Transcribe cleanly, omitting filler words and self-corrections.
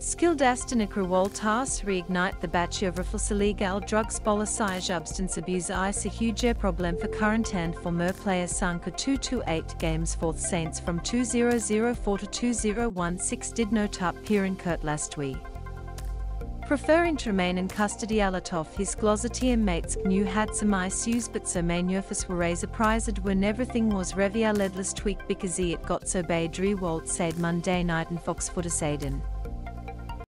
Sebastian Nick Riewoldt has reignite the batch of illegal drugs policy substanceabuse is a huge problem for current and former players sank 228 games for the Saints from 2004 to 2016 did not appear in court last week. Preferring to remain in custody a lot of his closeted mates knew had some issues but so many of us were surprised when everything was revealed last week because it got so bad, Riewoldt said Monday night in Fox Footer Saden.